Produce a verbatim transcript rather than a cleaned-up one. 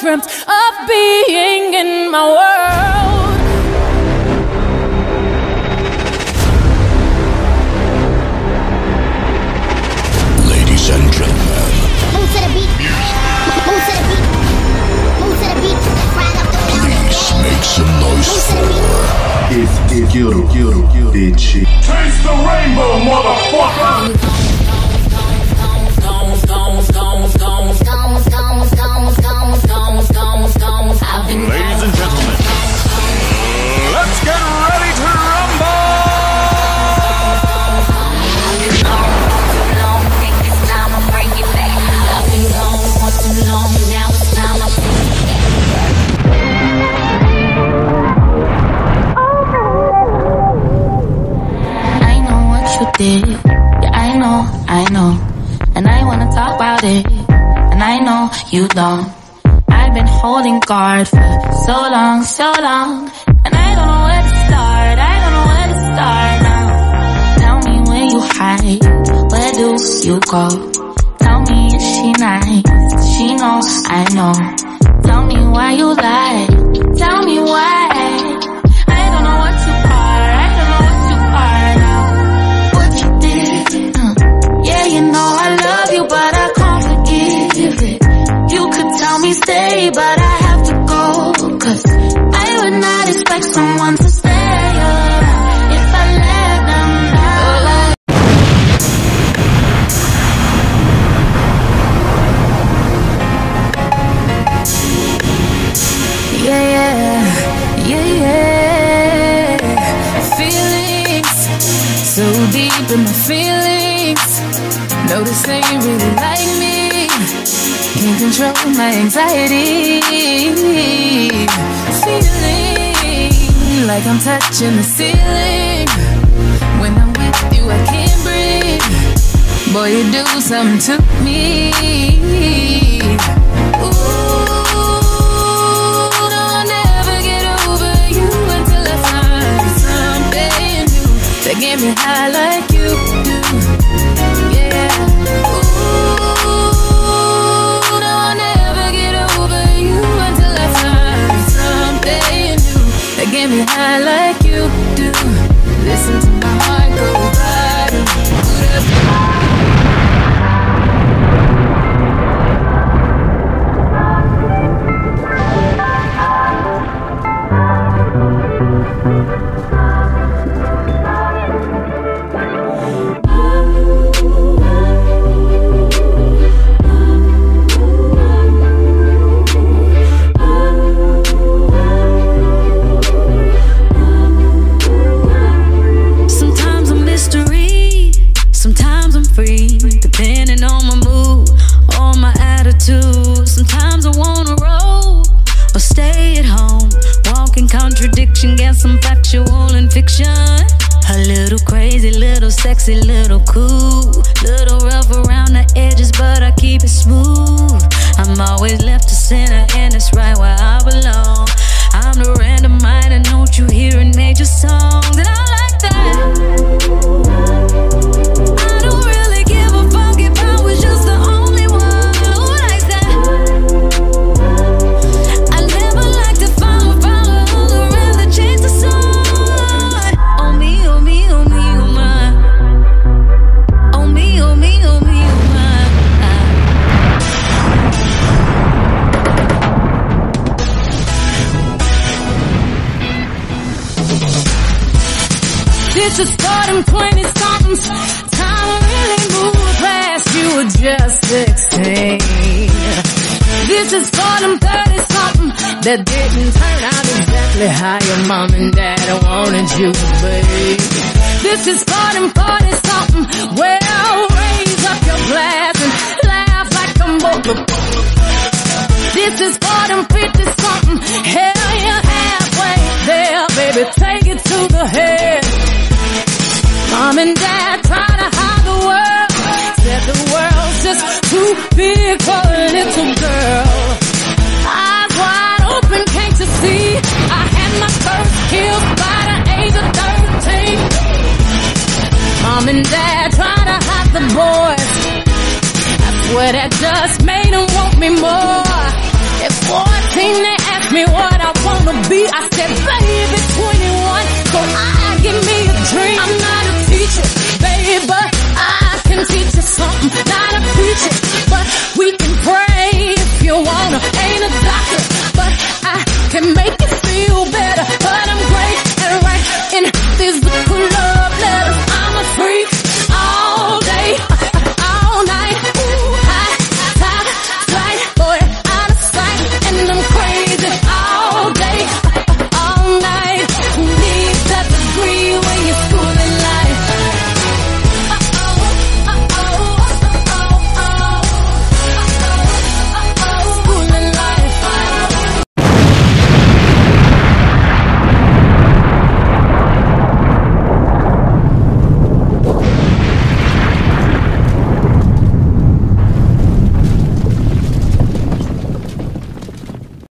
dreamt of being in my world. Ladies and gentlemen, move to the beat, move to the beat, move to the beat, right up the please make some noise for It's Gildo, Gildo, Gildo, bitch. Taste the rainbow, motherfucker! Ladies and gentlemen, let's get ready to rumble! I know what you did. Yeah, I know, I know. And I wanna talk about it. And I know you don't. I've been holding guard for so long, so long. And I don't know where to start, I don't know where to start now. Tell me where you hide, where do you go? Tell me, is she nice? She knows I know. Tell me why you lie, tell me why. I don't know what you are, I don't know what you are now. What you did, uh, yeah, you know I love you, but I can't forgive it. You could tell me stay, but I have to go. Cause I would not expect someone to stay around if I let them down. Yeah, yeah, yeah, yeah. Feelings, so deep in my feelings. No, this ain't really like me. Can't control my anxiety. Feeling like I'm touching the ceiling. When I'm with you, I can't breathe. Boy, you do something to me. Ooh, no, I'll never get over you until I find something new that get me high like you do. Yeah. Get me high like you do. Listen to my heart go bottom. Depending on my mood, on my attitude. Sometimes I wanna roll or stay at home. Walking contradiction, get some factual and fiction. A little crazy, little sexy, little cool. Little rough around the edges, but I keep it smooth. I'm always left to center, and it's right where I belong. I'm the random mind, and don't you hear in major songs. And I like that. This is for them twenty-somethings. Time really moved past you were just sixteen. This is for them thirty-something that didn't turn out exactly how your mom and dad wanted you to be. This is for them forty-something. Well, raise up your glass and laugh like a motherfucker. This is for them fifty-something. Hell, you're halfway there, baby. Take it to the head. Mom and dad try to hide the world. Said the world's just too big for a little girl.